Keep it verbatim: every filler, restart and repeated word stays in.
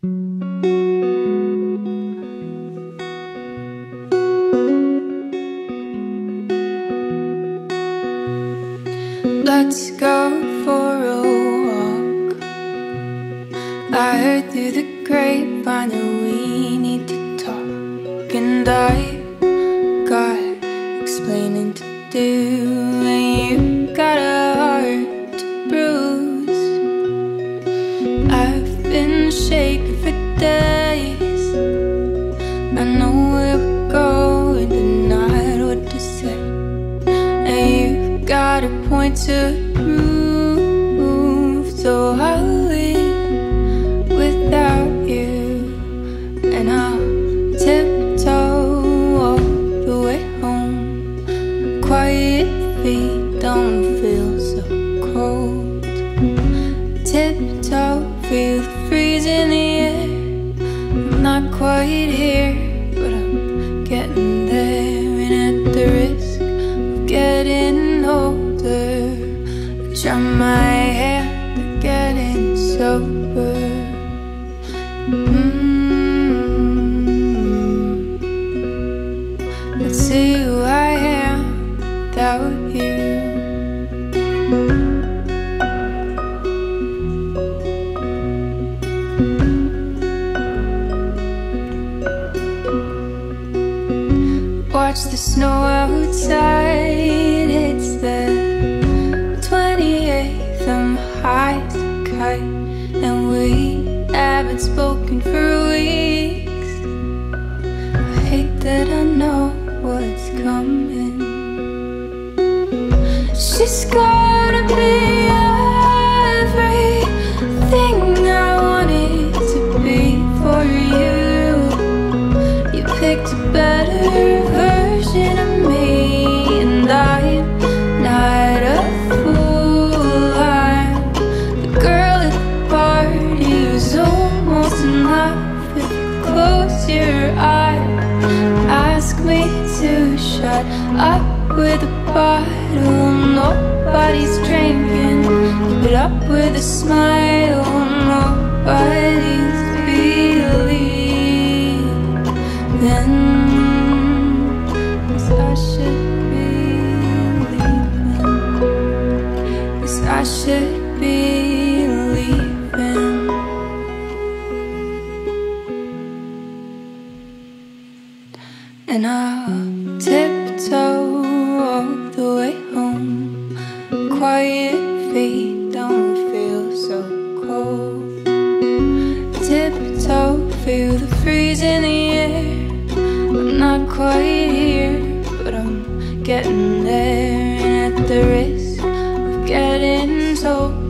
Let's go for a walk. I heard through the grapevine that we need to talk, and I got explaining to do, and you got a heart to bruise. I've been shaking for days. I know where we're going, but not what to say. And you've got a point to prove, so I'll leave without you, and I'll tiptoe all the way home. Quiet feet don't feel so cold. Tiptoe, feel the freeze in the air. I'm not quite here, but I'm getting there, and at the risk of getting older, I try my hand at getting sober. Mmm. Let's see who I am without you. Watch the snow outside. It's the twenty-eighth. I'm high as a kite, and we haven't spoken for weeks. I hate that I know what's coming. She's gonna be everything I wanted to be for you. You picked a better version of me, and I'm not a fool. I'm the girl at the party who's almost enough. If you close your eyes, ask me to shut up with a bottle. Nobody's drinking, keep it up with a smile. Nobody's believing. I should be leaving. Yes, I should be leaving. And I'll tiptoe all the way home. Quiet feet don't feel so cold. Tiptoe, feel the freeze in the air. I'm not quite here, but I'm getting there, and at the risk of getting told,